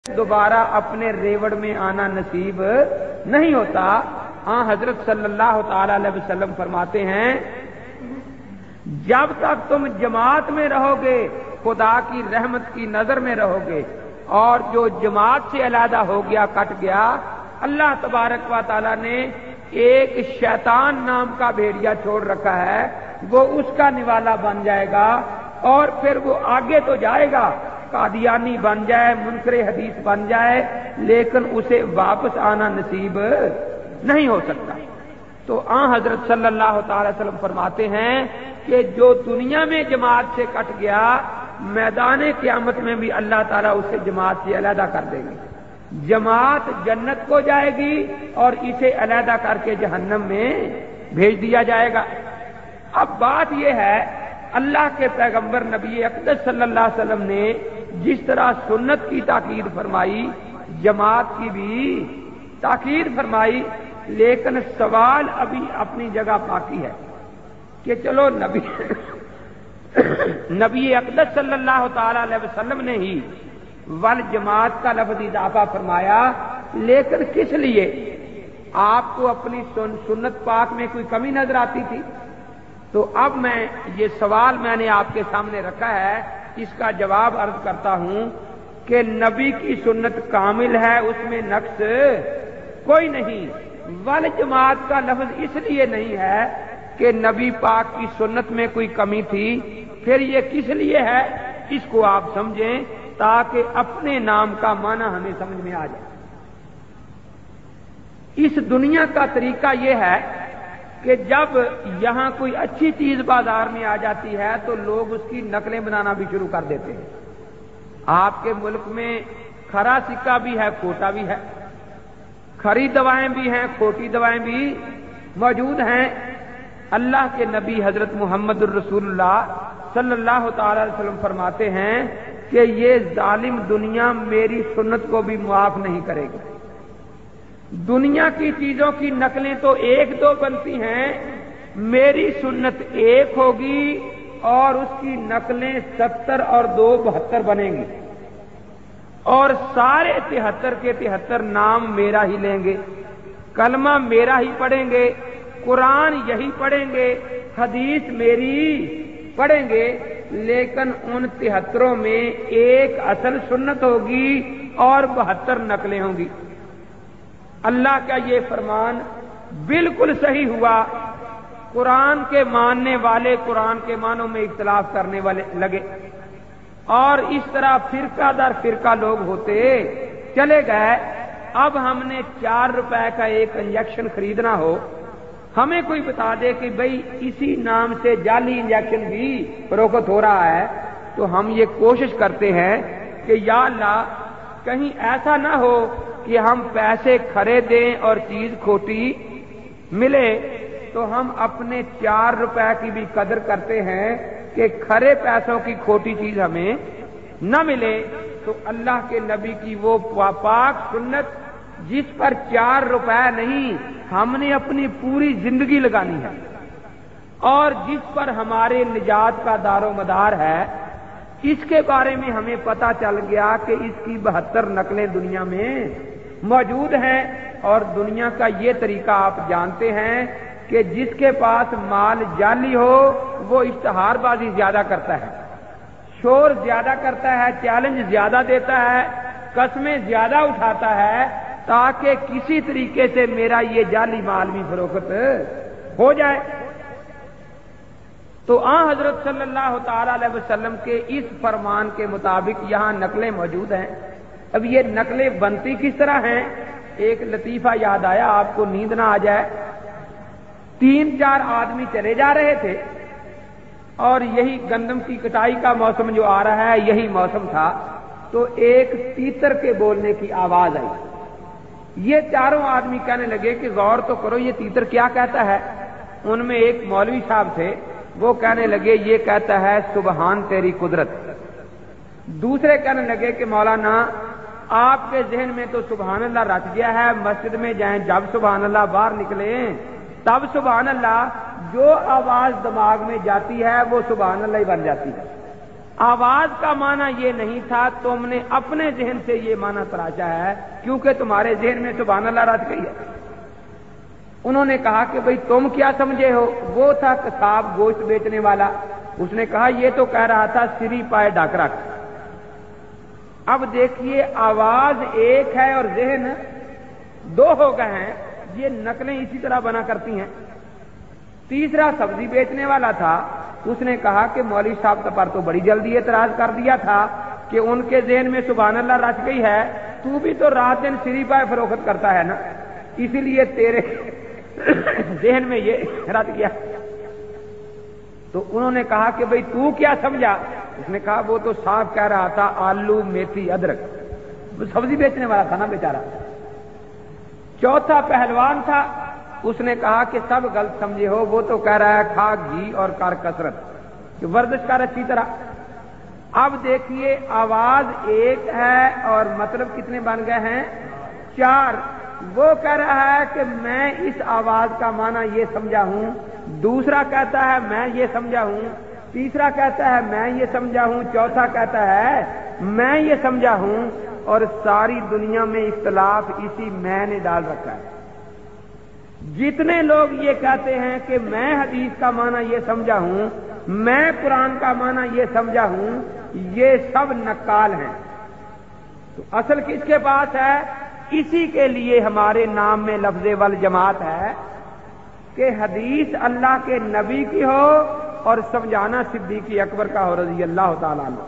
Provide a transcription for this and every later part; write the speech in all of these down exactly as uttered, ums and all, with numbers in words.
دوبارہ اپنے ریوڑ میں آنا نصیب نہیں ہوتا۔ ہاں حضرت صلی اللہ تعالی علیہ وسلم فرماتے ہیں جب تک تم جماعت میں رہو گے خدا کی رحمت کی نظر میں رہو گے، اور جو جماعت سے علیحدہ ہو گیا کٹ گیا، اللہ تبارک و تعالی نے ایک شیطان نام کا بھیڑیا چھوڑ رکھا ہے، وہ اس کا نوالا بن جائے گا، اور پھر وہ آگے تو جائے گا، قادیانی بن جائے، منکر حدیث بن جائے، لیکن اسے واپس آنا نصیب نہیں ہو سکتا۔ تو آن حضرت صلی اللہ تعالی وسلم فرماتے ہیں کہ جو دنیا میں جماعت سے کٹ گیا، میدان قیامت میں بھی اللہ تعالیٰ اسے جماعت سے علیحدہ کر دیں گے۔ جماعت جنت کو جائے گی اور اسے علیحدہ کر کے جہنم میں بھیج دیا جائے گا۔ اب بات یہ ہے، اللہ کے پیغمبر نبی اقدس صلی اللہ علیہ وسلم نے جس طرح سنت کی تاکید فرمائی، جماعت کی بھی تاکید فرمائی، لیکن سوال ابھی اپنی جگہ باقی ہے کہ چلو نبی نبی اقدس صلی اللہ تعالی علیہ وسلم نے ہی والجماعت کا لفظ اضافہ فرمایا، لیکن کس لیے؟ آپ کو اپنی سن سنت پاک میں کوئی کمی نظر آتی تھی؟ تو اب میں یہ سوال میں نے آپ کے سامنے رکھا ہے، اس کا جواب عرض کرتا ہوں کہ نبی کی سنت کامل ہے، اس میں نقص کوئی نہیں۔ والجماعت کا لفظ اس لیے نہیں ہے کہ نبی پاک کی سنت میں کوئی کمی تھی، پھر یہ کس لیے ہے اس کو آپ سمجھیں تاکہ اپنے نام کا معنی ہمیں سمجھ میں آ جائے۔ اس دنیا کا طریقہ یہ ہے کہ جب یہاں کوئی اچھی چیز بازار میں آ جاتی ہے تو لوگ اس کی نقلیں بنانا بھی شروع کر دیتے ہیں۔ آپ کے ملک میں کھرا سکہ بھی ہے، کھوٹا بھی ہے، کھری دوائیں بھی ہیں، کھوٹی دوائیں بھی موجود ہیں۔ اللہ کے نبی حضرت محمد الرسول اللہ صلی اللہ تعالی علیہ وسلم فرماتے ہیں کہ یہ ظالم دنیا میری سنت کو بھی معاف نہیں کرے گی۔ دنیا کی چیزوں کی نقلیں تو ایک دو بنتی ہیں، میری سنت ایک ہوگی اور اس کی نقلیں ستر اور دو بہتر بنیں گی، اور سارے تہتر کے تہتر نام میرا ہی لیں گے، کلمہ میرا ہی پڑھیں گے، قرآن یہی پڑھیں گے، حدیث میری پڑھیں گے، لیکن ان تہتروں میں ایک اصل سنت ہوگی اور بہتر نقلیں ہوں گی۔ اللہ کا یہ فرمان بالکل صحیح ہوا۔ قرآن کے ماننے والے قرآن کے معنوں میں اختلاف کرنے والے لگے، اور اس طرح فرقہ در فرقہ لوگ ہوتے چلے گئے۔ اب ہم نے چار روپے کا ایک انجیکشن خریدنا ہو، ہمیں کوئی بتا دے کہ بھئی اسی نام سے جعلی انجیکشن بھی فروخت ہو رہا ہے، تو ہم یہ کوشش کرتے ہیں کہ یا اللہ کہیں ایسا نہ ہو کہ ہم پیسے کھرے دیں اور چیز کھوٹی ملے، تو ہم اپنے چار روپے کی بھی قدر کرتے ہیں کہ کھرے پیسوں کی کھوٹی چیز ہمیں نہ ملے۔ تو اللہ کے نبی کی وہ پاک سنت جس پر چار روپے نہیں، ہم نے اپنی پوری زندگی لگانی ہے، اور جس پر ہمارے نجات کا دار و مدار ہے، اس کے بارے میں ہمیں پتہ چل گیا کہ اس کی بہتر نقلیں دنیا میں موجود ہیں۔ اور دنیا کا یہ طریقہ آپ جانتے ہیں کہ جس کے پاس مال جعلی ہو وہ اشتہار بازی زیادہ کرتا ہے، شور زیادہ کرتا ہے، چیلنج زیادہ دیتا ہے، قسمیں زیادہ اٹھاتا ہے، تاکہ کسی طریقے سے میرا یہ جعلی مال بھی فروخت ہو جائے۔ تو آن حضرت صلی اللہ تعالی علیہ وسلم کے اس فرمان کے مطابق یہاں نقلیں موجود ہیں۔ اب یہ نقلیں بنتی کس طرح ہیں؟ ایک لطیفہ یاد آیا، آپ کو نیند نہ آ جائے۔ تین چار آدمی چلے جا رہے تھے، اور یہی گندم کی کٹائی کا موسم جو آ رہا ہے یہی موسم تھا، تو ایک تیتر کے بولنے کی آواز آئی۔ یہ چاروں آدمی کہنے لگے کہ غور تو کرو یہ تیتر کیا کہتا ہے۔ ان میں ایک مولوی صاحب تھے، وہ کہنے لگے یہ کہتا ہے سبحان تیری قدرت۔ دوسرے کہنے لگے کہ مولانا آپ کے ذہن میں تو سبحان اللہ رچ گیا ہے، مسجد میں جائیں جب سبحان اللہ، باہر نکلیں تب سبحان اللہ، جو آواز دماغ میں جاتی ہے وہ سبحان اللہ ہی بن جاتی ہے۔ आवाज का माना ये नहीं था, तुमने अपने जहन से ये माना तराशा है क्योंकि तुम्हारे जहन में सुभान अल्लाह रच गई है। उन्होंने कहा कि भाई तुम क्या समझे हो? वो था कसाब, गोश्त बेचने वाला। उसने कहा ये तो कह रहा था सिरी पाए ढक रख। अब देखिए, आवाज एक है और जहन दो हो गए हैं। ये नकलें इसी तरह बना करती हैं। तीसरा सब्जी बेचने वाला था, उसने कहा कि मौलवी साहब पर तो बड़ी जल्दी एतराज कर दिया था कि उनके जहन में सुभान अल्लाह रच गई है, तू भी तो रात दिन सिरी पाए फरोख्त करता है ना, इसीलिए तेरे जहन में ये रच गया। तो उन्होंने कहा कि भाई तू क्या समझा? उसने कहा वो तो साफ कह रहा था आलू मेथी अदरक, वो सब्जी बेचने वाला था ना बेचारा। चौथा पहलवान था, उसने कहा कि सब गलत समझे हो, वो तो कह रहा है खा घी और कर कसरत, कि वर्जिश कर अच्छी तरह। अब देखिए, आवाज एक है और मतलब कितने बन गए हैं? चार। वो कह रहा है कि मैं इस आवाज का माना ये समझा हूं, दूसरा कहता है मैं ये समझा हूं, तीसरा कहता है मैं ये समझा हूं, चौथा कहता है मैं ये समझा हूं, और सारी दुनिया में इख्तलाफ इसी मैं ने डाल रखा है। जितने लोग ये कहते हैं कि मैं हदीस का माना ये समझा हूं, मैं कुरान का माना ये समझा हूं, ये सब नक्काल हैं। तो असल किसके पास है? इसी के लिए हमारे नाम में लफ्ज़े वल जमात है कि हदीस अल्लाह के नबी की हो और समझाना सिद्दीक़ अकबर का हो रज़ी अल्लाह ताला अन्हु,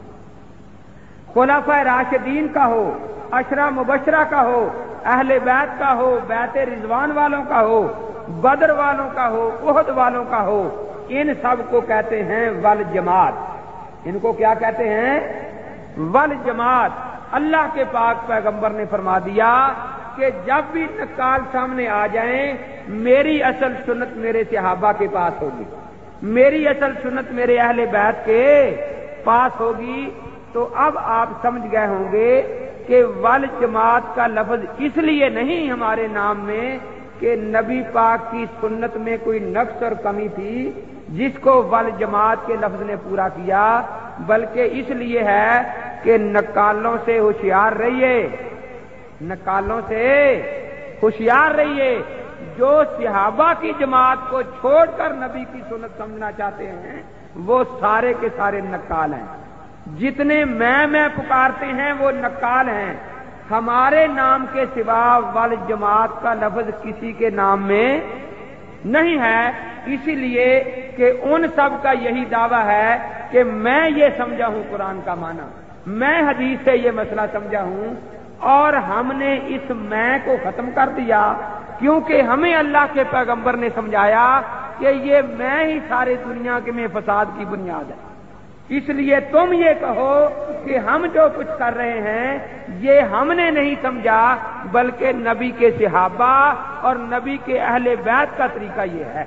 खुलाफाए राशिदीन का हो, अशरा मुबशरा का हो, अहले बैत का हो, बैत रिजवान वालों का हो, बदर वालों का हो, उहद वालों का हो, इन सब को कहते हैं वल जमात। इनको क्या कहते हैं? वल जमात। अल्लाह के पाक पैगंबर ने फरमा दिया कि जब भी नक्काल सामने आ जाएं, मेरी असल सुन्नत मेरे सहाबा के पास होगी, मेरी असल सुन्नत मेरे अहले बैत के पास होगी। तो अब आप समझ गए होंगे कि वल जमात का लफ्ज इसलिए नहीं हमारे नाम में कि नबी पाक की सुन्नत में कोई नक्स और कमी थी जिसको वल जमात के लफ्ज ने पूरा किया, बल्कि इसलिए है कि नक्कालों से होशियार रहिए, नक्कालों से होशियार रहिए। जो सहाबा की जमात को छोड़कर नबी की सुन्नत समझना चाहते हैं वो सारे के सारे नक्काल हैं। जितने मैं मैं पुकारते हैं वो नक्काल हैं। हमारे नाम के सिवा वल जमात का लफ्ज किसी के नाम में नहीं है, इसीलिए कि उन सब का यही दावा है कि मैं ये समझा हूं कुरान का माना, मैं हदीस से ये मसला समझा हूं, और हमने इस मैं को खत्म कर दिया क्योंकि हमें अल्लाह के पैगंबर ने समझाया कि ये मैं ही सारे दुनिया के में फसाद की बुनियाद है। इसलिए तुम ये कहो कि हम जो कुछ कर रहे हैं ये हमने नहीं समझा, बल्कि नबी के सहाबा और नबी के अहले बैत का तरीका ये है।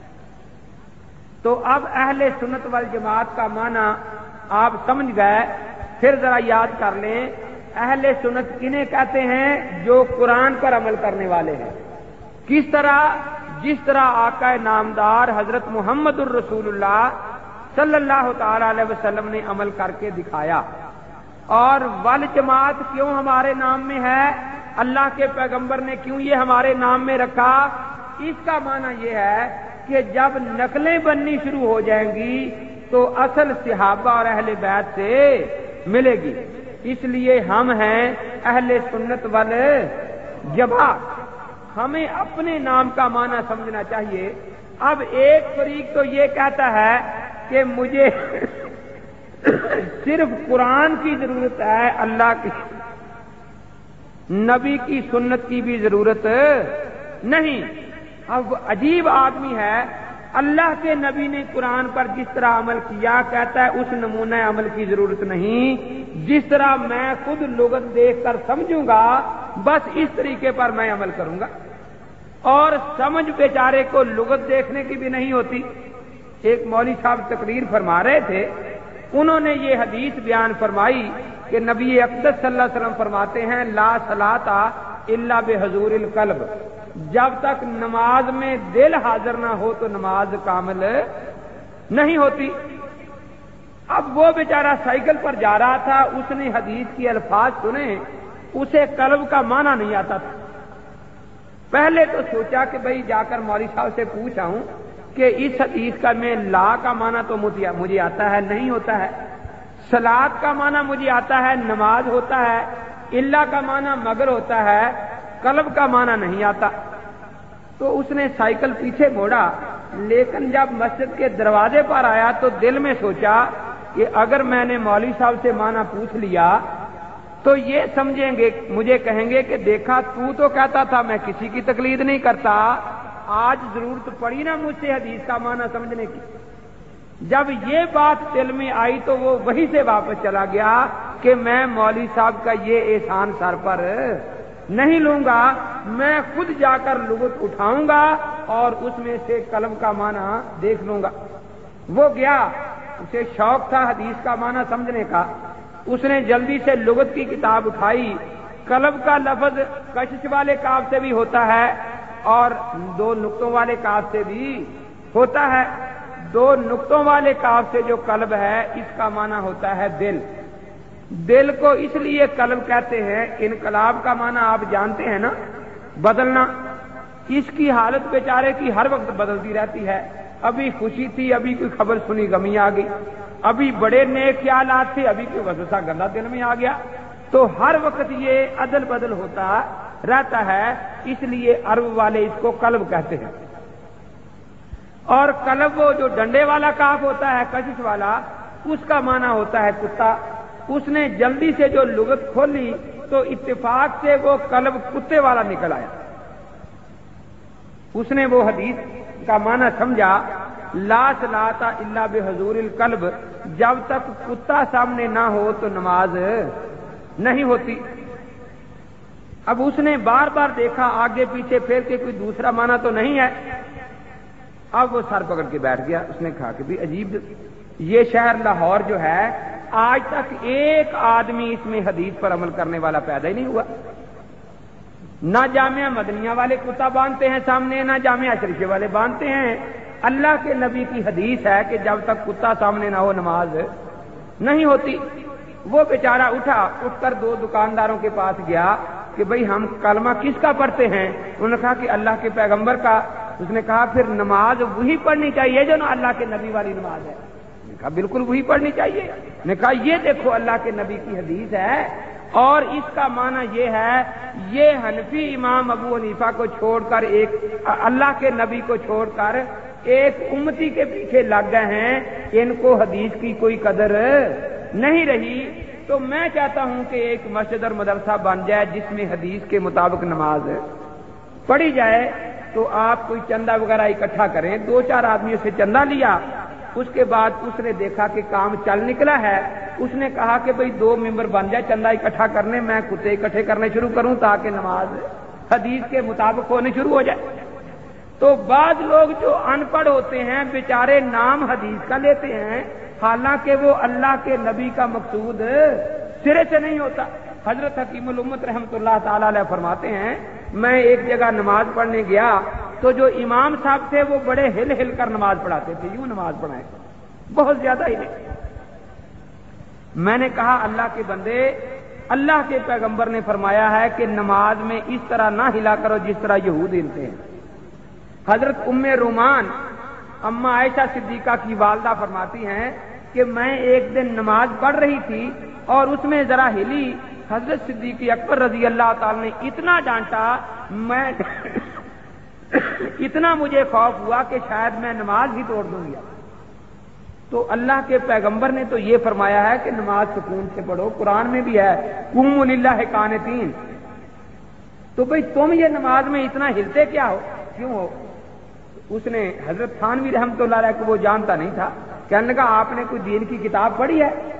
तो अब अहले सुन्नत वल जमात का माना आप समझ गए। फिर जरा याद कर लें, अहले सुन्नत किन्हें कहते हैं? जो कुरान पर अमल करने वाले हैं। किस तरह? जिस तरह आका नामदार हजरत मुहम्मदुर रसूलुल्लाह सल्लल्लाहु ताला अलैहि वसल्लम ने अमल करके दिखाया। और वल जमात क्यों हमारे नाम में है? अल्लाह के पैगंबर ने क्यों ये हमारे नाम में रखा? इसका माना यह है कि जब नकलें बननी शुरू हो जाएंगी तो असल सहाबा और अहले बैत से मिलेगी। इसलिए हम हैं अहले सुन्नत वल जमात। हमें अपने नाम का माना समझना चाहिए। अब एक फरीक तो ये कहता है कि मुझे सिर्फ कुरान की जरूरत है, अल्लाह की नबी की सुन्नत की भी जरूरत नहीं। अब अजीब आदमी है, अल्लाह के नबी ने कुरान पर जिस तरह अमल किया कहता है उस नमूने अमल की जरूरत नहीं। जिस तरह मैं खुद लुगत देखकर समझूंगा बस इस तरीके पर मैं अमल करूंगा। और समझ बेचारे को लुगत देखने की भी नहीं होती। एक मौलवी साहब तकरीर फरमा रहे थे, उन्होंने ये हदीस बयान फरमाई कि नबी अक़दस सल्लल्लाहु अलैहि वसल्लम फरमाते हैं ला सलाता इल्ला बेहजूरिल कल्ब, जब तक नमाज में दिल हाजिर ना हो तो नमाज कामिल नहीं होती। अब वो बेचारा साइकिल पर जा रहा था, उसने हदीस के अल्फाज सुने, उसे कल्ब का माना नहीं आता था। पहले तो सोचा कि भाई जाकर मौलवी साहब से पूछ आऊं कि इस हदीस का मैं ला का माना तो मुझे मुझे आता है, नहीं होता है। सलात का माना मुझे आता है, नमाज होता है। इल्ला का माना मगर होता है, कल्ब का माना नहीं आता। तो उसने साइकिल पीछे मोड़ा, लेकिन जब मस्जिद के दरवाजे पर आया तो दिल में सोचा कि अगर मैंने मौलवी साहब से माना पूछ लिया तो ये समझेंगे, मुझे कहेंगे कि देखा तू तो कहता था मैं किसी की तकलीद नहीं करता, आज जरूरत पड़ी ना मुझसे हदीस का माना समझने की। जब ये बात दिल में आई तो वो वहीं से वापस चला गया कि मैं मौलवी साहब का ये एहसान सर पर नहीं लूंगा, मैं खुद जाकर लुगत उठाऊंगा और उसमें से कलम का माना देख लूंगा। वो गया, उसे शौक था हदीस का माना समझने का। उसने जल्दी से लुगत की किताब उठाई। कलब का लफ्ज कशिश वाले काफ से भी होता है और दो नुक्तों वाले काफ से भी होता है। दो नुक्तों वाले काफ से जो कल्ब है, इसका माना होता है दिल। दिल को इसलिए कल्ब कहते हैं, इनकलाब का माना आप जानते हैं ना, बदलना। इसकी हालत बेचारे की हर वक्त बदलती रहती है। अभी खुशी थी, अभी कोई खबर सुनी गमी आ गई, अभी बड़े नेक ख्यालात थे, अभी कोई वसवसा गंदा दिल में आ गया। तो हर वक्त ये अदल बदल होता रहता है, इसलिए अरब वाले इसको कल्ब कहते हैं। और कल्ब वो जो डंडे वाला काफ होता है, कशिश वाला, उसका माना होता है कुत्ता। उसने जल्दी से जो लुगत खोली तो इत्तेफाक से वो कल्ब कुत्ते वाला निकल आया। उसने वो हदीस का माना समझा, ला सलाता इल्ला बिहुजूरिल कल्ब, जब तक कुत्ता सामने ना हो तो नमाज नहीं होती। अब उसने बार बार देखा आगे पीछे फेर के कोई दूसरा माना तो नहीं है। अब वो सर पकड़ के बैठ गया। उसने कहा कि भी अजीब, ये शहर लाहौर जो है, आज तक एक आदमी इसमें हदीस पर अमल करने वाला पैदा ही नहीं हुआ। ना जामिया मदनिया वाले कुत्ता बांधते हैं सामने, ना जामिया शरीफे वाले बांधते हैं। अल्लाह के नबी की हदीस है कि जब तक कुत्ता सामने ना हो नमाज नहीं होती। वो बेचारा उठा, उठकर दो दुकानदारों के पास गया कि भाई हम कलमा किसका पढ़ते हैं। उन्होंने कहा कि अल्लाह के पैगंबर का। उसने कहा फिर नमाज वही पढ़नी चाहिए जो ना अल्लाह के नबी वाली नमाज है। उसने कहा बिल्कुल वही पढ़नी चाहिए। ने कहा ये देखो अल्लाह के नबी की हदीस है और इसका माना ये है, ये हनफी इमाम अबू हनीफा को छोड़कर, एक अल्लाह के नबी को छोड़कर एक उम्मती के पीछे लग गए हैं, इनको हदीस की कोई कदर नहीं रही। तो मैं चाहता हूं कि एक मस्जिद और मदरसा बन जाए जिसमें हदीस के मुताबिक नमाज पढ़ी जाए। तो आप कोई चंदा वगैरह इकट्ठा करें। दो चार आदमियों से चंदा लिया, उसके बाद उसने देखा कि काम चल निकला है। उसने कहा कि भाई दो मेंबर बन जाए चंदा इकट्ठा करने, मैं कुत्ते इकट्ठे करने शुरू करूं ताकि नमाज हदीस के मुताबिक होने शुरू हो जाए। तो बाद लोग जो अनपढ़ होते हैं बेचारे नाम हदीस का लेते हैं, हालांकि वो अल्लाह के नबी का मकसूद सिरे से नहीं होता। हजरत हकीमुल उम्मत रहमतुल्लाह ताला अलैह फरमाते हैं, मैं एक जगह नमाज पढ़ने गया तो जो इमाम साहब थे वो बड़े हिल हिल कर नमाज पढ़ाते थे, यूं नमाज पढ़ाए, बहुत ज्यादा ही नहीं। मैंने कहा अल्लाह के बंदे, अल्लाह के पैगंबर ने फरमाया है कि नमाज में इस तरह ना हिला करो जिस तरह यहूद हिलते हैं। हजरत उम्मे रुमान अम्मा आयशा सिद्दीका की वालदा फरमाती हैं कि मैं एक दिन नमाज पढ़ रही थी और उसमें जरा हिली। हजरत सिद्दीक अकबर रजी अल्लाह ताला ने इतना डांटा, मैं इतना मुझे खौफ हुआ कि शायद मैं नमाज ही तोड़ दूंगी। तो अल्लाह के पैगंबर ने तो ये फरमाया है कि नमाज सुकून से पढ़ो, कुरान में भी है कुमू लिल्लाहि कानितीन। तो भाई तुम ये नमाज में इतना हिलते क्या हो, क्यों हो? उसने हजरत थानवी रहमतुल्लाह अलैह को वो जानता नहीं था। कहने लगा आपने कोई दीन की किताब पढ़ी है?